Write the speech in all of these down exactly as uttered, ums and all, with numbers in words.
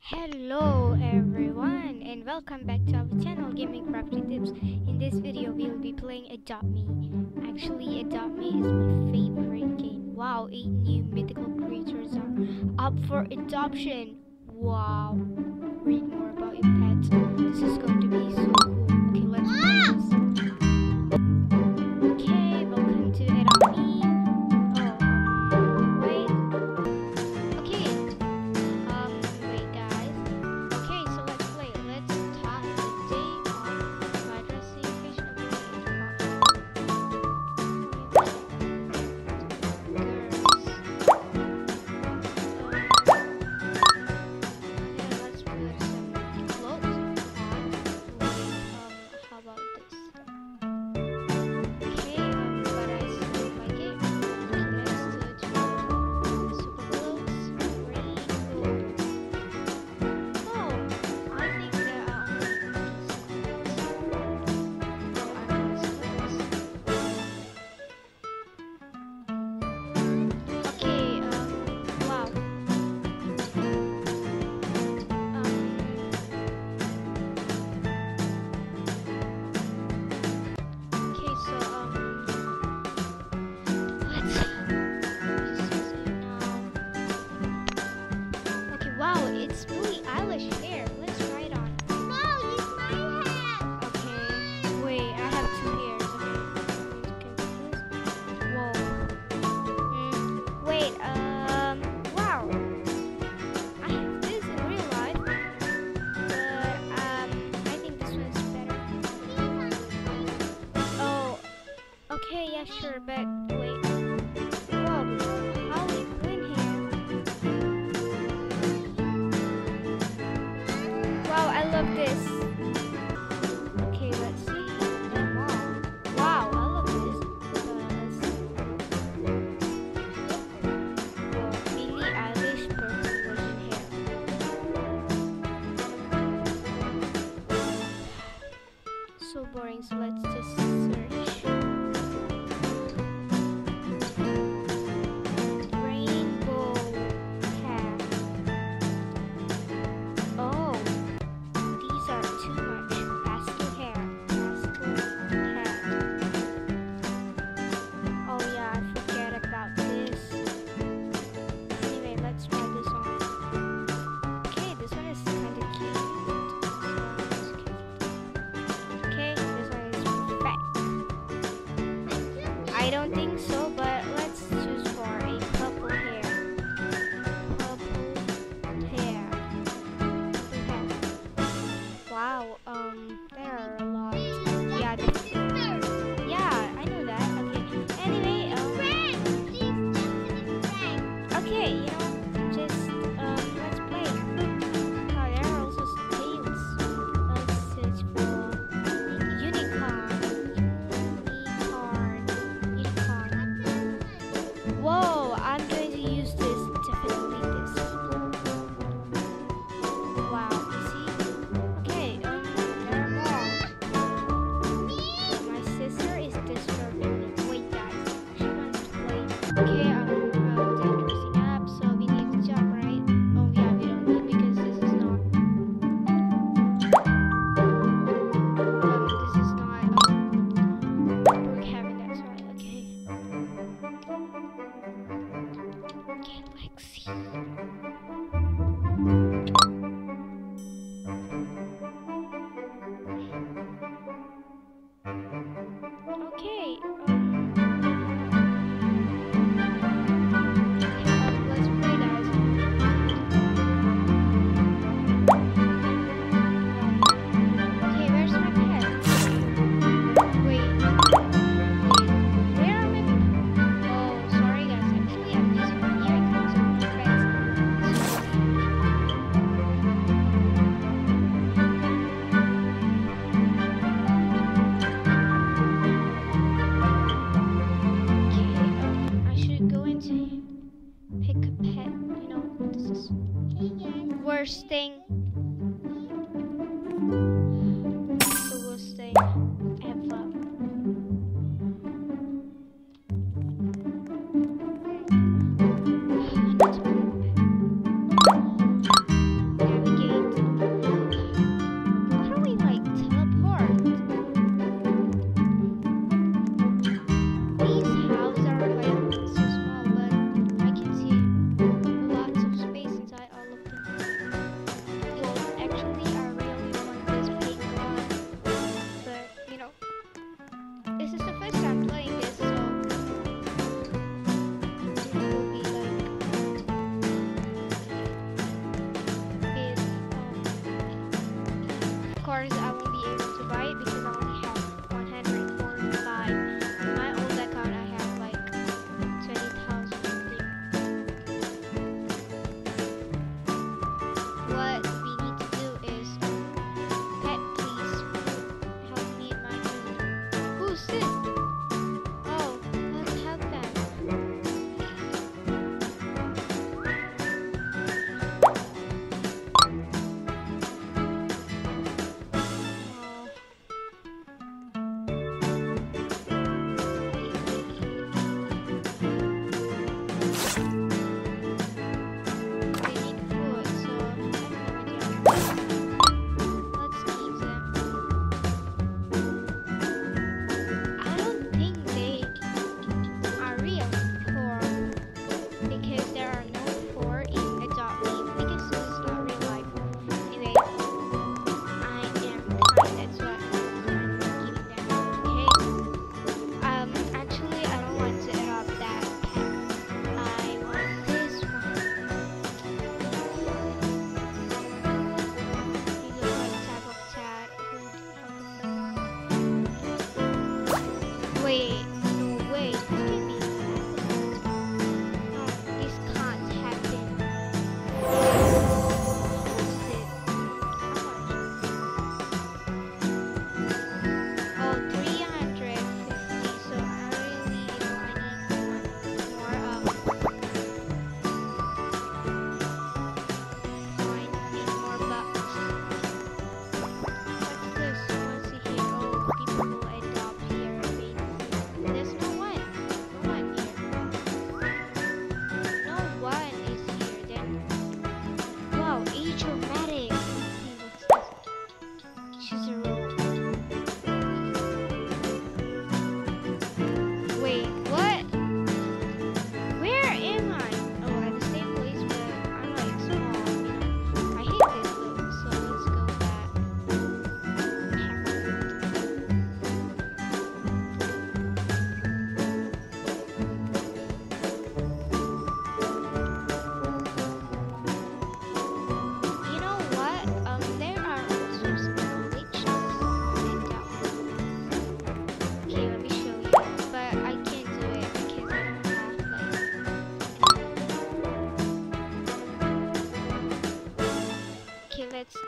Hello everyone and welcome back to our channel Gaming Crafty Tips. In this video we will be playing Adopt Me. Actually Adopt Me is my favorite game. Wow, eight new mythical creatures are up for adoption. Wow. Read more about your pets. This is going to be so cool. Okay, let's play this. Okay, welcome to Adopt Me. Oh, um, wait. Okay. Um, wait guys. Okay, so let's play. Let's start the day off by addressing patient let's put some clothes on. Um, how about this? Okay, um, but I still my game. Okay, let's do super clothes. Rainbow. Oh, I think there are only these clothes. Oh, I want clothes. Okay, um, wow. Um, okay, so, um, let's just use it now. Okay, wow, it's Billie Eilish hair. Let's try it on. No, use my hair. Okay, wait, I have two hairs. Okay, okay, this. Whoa. Mm, wait, um, wow. I have this in real life, but um, I think this one's better. Oh, okay, yeah, sure, but wait. Wow, how we win here? Wow, I love this. Okay, let's see them all. Wow, I love this because well, Billie Eilish purple version hair. So boring, so let's just search. Rainbow hair. Oh, these are too much. Pastel hair. Pastel hair. Oh yeah, I forget about this. Anyway, let's try this on. Okay, this one is kind of cute. This one is cute. Okay, this one is perfect. I don't think so, but let's choose for a purple hair. Purple hair. Purple hair. Wow, um, there are a lot. Yeah, the, yeah, I know that. Okay. Anyway, um, okay, you know, just um, let's play. Oh, there are also tails. Let's search for unicorn. Unicorn. Unicorn. Whoa, I'm going to use this. Definitely this. Wow, you see? Okay, um, there are more. My sister is disturbing me. Wait, guys, she wants to play. Okay, um, uh, they're dressing up, so we need to jump, right? Oh yeah, we don't need because this is not. Um, this is not um, Brookhaven, that's right. Okay. Okay, Lexi. Okay. Um, um, let's play, guys. Okay, where's my pet? Wait. Wait. Where are my? Oh, sorry, guys. Actually, I'm using my earphones on my pets. Okay, um, I should go into pick a pet. You know, this is worst thing. The worst thing ever. I need to pick a pet. Navigate.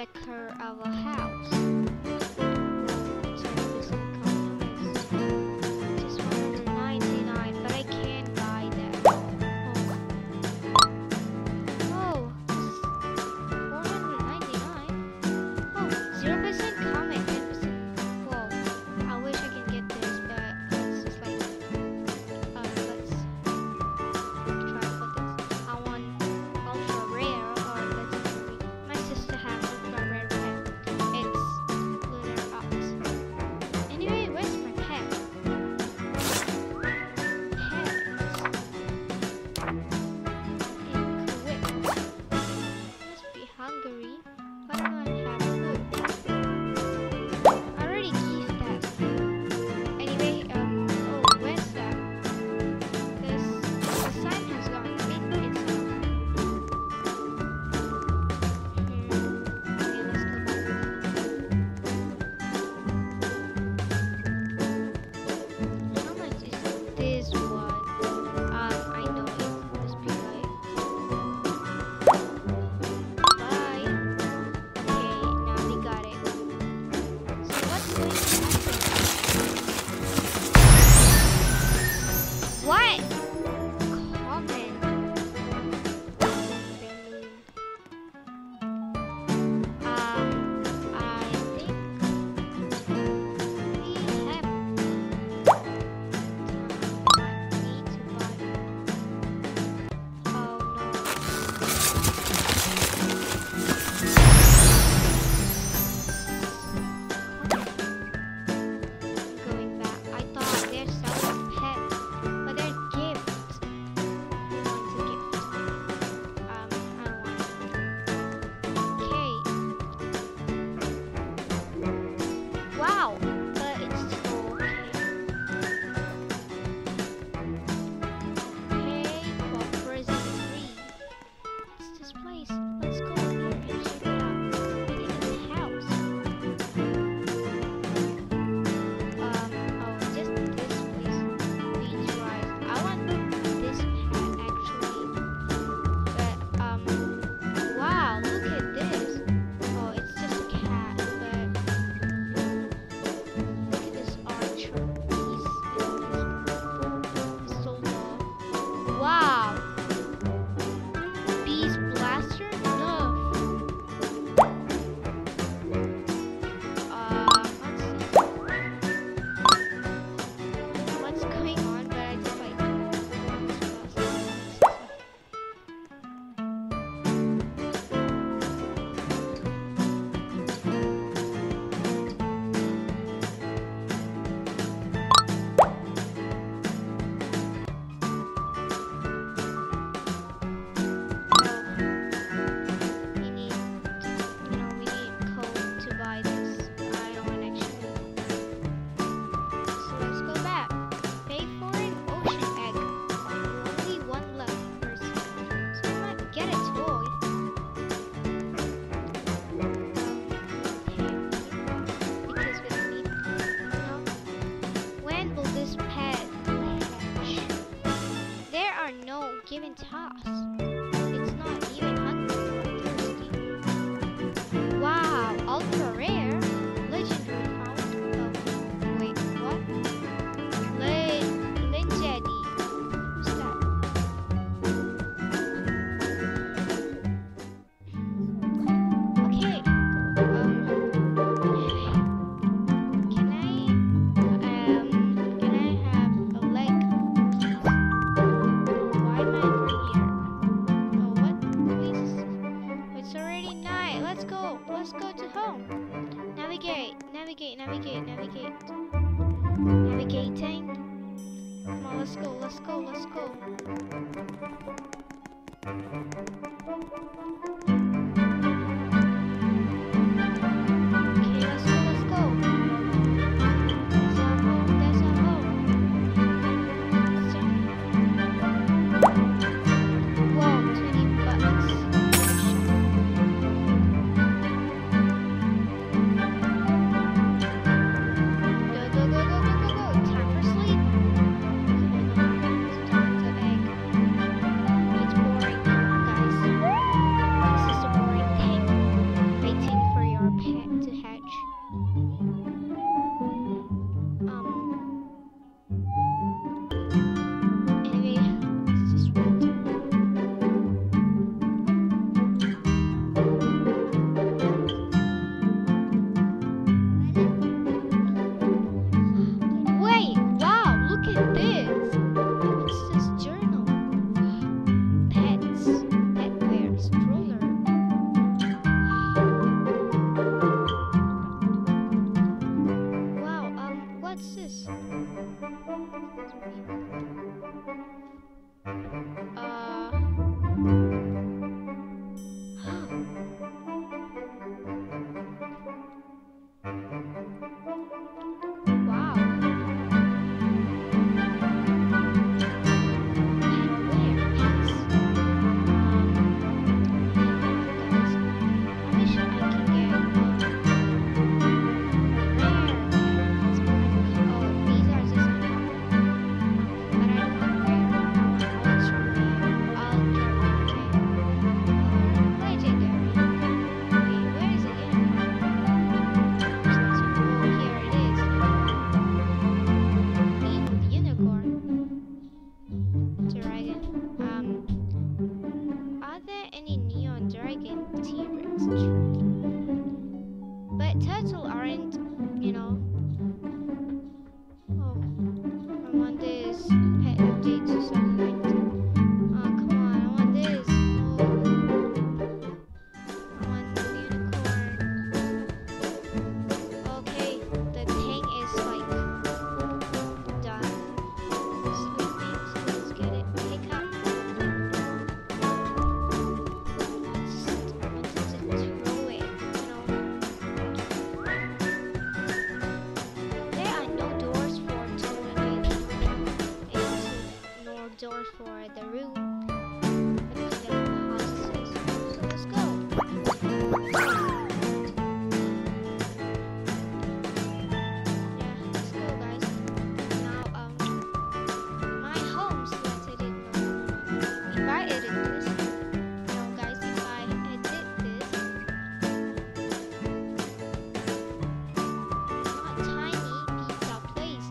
sticker of a house. zero percent common is just one hundred ninety-nine, but I can't buy that. Oh, oh, four hundred ninety-nine. Oh, zero percent common, ten percent. Whoa, I wish I can get this, but it's just like, uh, let's try for this. I want ultra rare or legendary. My sister has ultra rare pet. It's Lunar Ox. Anyway, where's my pet? Pets. In Kuwait. Must be Hungary. Why don't I have food? I already gave that. Anyway, um, oh, where's that? This, the sign has gone. I mean, it's not. Hmm. Okay, let's go back. How much is this one? Um, I know it must be like. Bye. Okay, now we got it. So what's going to happen? What? Common balloon. Um, I think we have time. I need to buy. Oh no. Going back, I thought they're selling pets, but they're gifts. Who wants a gift? Um, I want. Okay. Wow, but it's still okay. Hey, for prison three. What's this place? Let's go here and check it out. We need a house. Um, oh, just this place. Beach rise. I want this pet actually. But, um, wow, look at this. Oh, it's just a cat, but look at this archer piece. It's so long. Wow. Beast blaster? No. Uh, let's see. What's going on? But I just like we need, you know, we need code to buy this. I don't want actually. So let's go back. Pay for an ocean egg. Only one left person. So I might get a toy. Um, okay. Because we don't need, you know. When will this pet hatch? There are no given tasks. It's not even hungry or thirsty. Wow, ultra rare, legendary found. Oh, wait, what? Le Legendary. Who's that? Okay. Um. Can I? Um. Can I have a leg, please? Why am I over here? That's true. But turtle aren't, you know. Oh, I want this pet update to sunlight. Oh, come on, I want this. Oh, I want the unicorn. Okay, the thing is like done. Sleeping, so let's get it. Pick up. Just wanted to throw it, you know. There are no doors for toilet, nor doors for the room. But there are houses. So let's go. Yeah, let's go, guys. Now, um, my home selected it. If I edit this, now, guys, if I edit this, not tiny pizza place.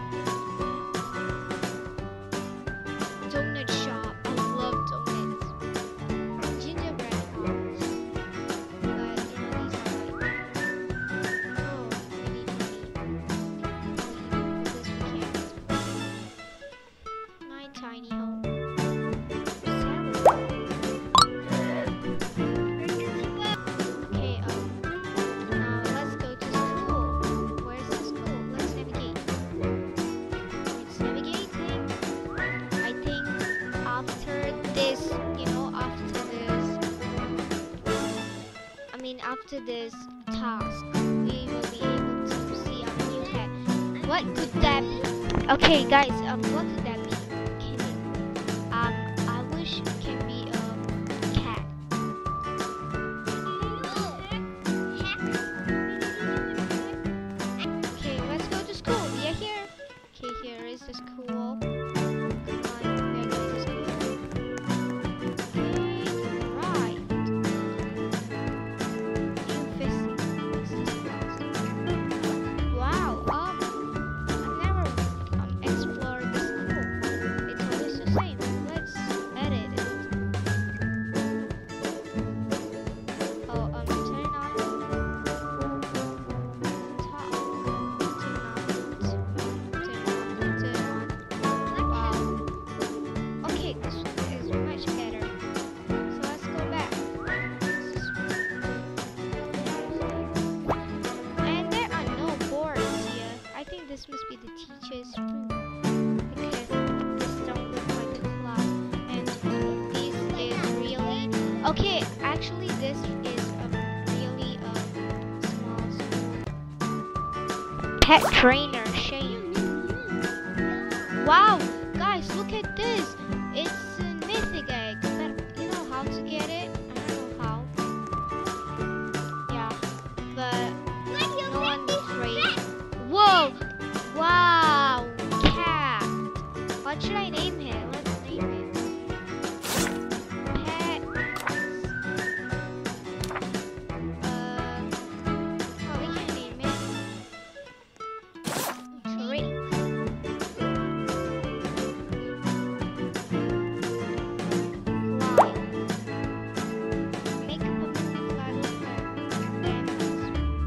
Donut shop. I love donuts. Gingerbread house. But you know these are like oh we need money. This we can't. My tiny home. Okay, um now let's go to school. Where's the school? Let's navigate. It's navigating. I think after this, you know, after this, I mean, after this task, we will be able to see our new pet. What could that be? Okay, guys, um, what could that be? Can it, um, I wish it can be a cat. Okay, let's go to school. We are here. Okay, here is the school. Come on, we are going to school. Okay, right. New physics. Wow, um, I've never um explored the school. It's always the same. Let's edit it. Oh, um, turn on. Talk. Turn on. Turn on. Turn on. Wow. Okay, this one is much better. So let's go back. And there are no boards here. I think this must be the teacher's room because this don't look like a class. And this is really okay. Actually, this is a really um small school. Pet trainer Shane. Wow, guys, look at this. It's a mythic egg. But you know how to get it? I don't know how. Yeah, but no one's afraid. Whoa! Wow! Cat. What should I name him? Let's name it. Pet. Um. Oh, we can name it. Trick. Fly. Make a perfectly fly look like diamonds.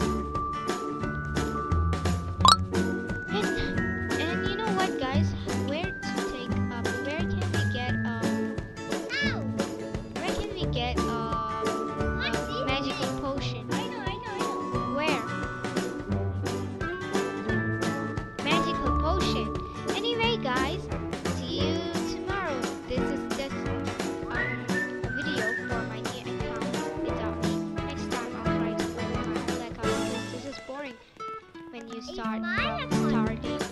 And and you know what, guys? Where to take um where can we get um where can we get um a magical potion? I know, I know, I know. Where? Magical potion. Anyway, guys, see you tomorrow. This is just um a video for my new account without me. Next time I'll try to play with my old account because this is boring when you start my from account. starting.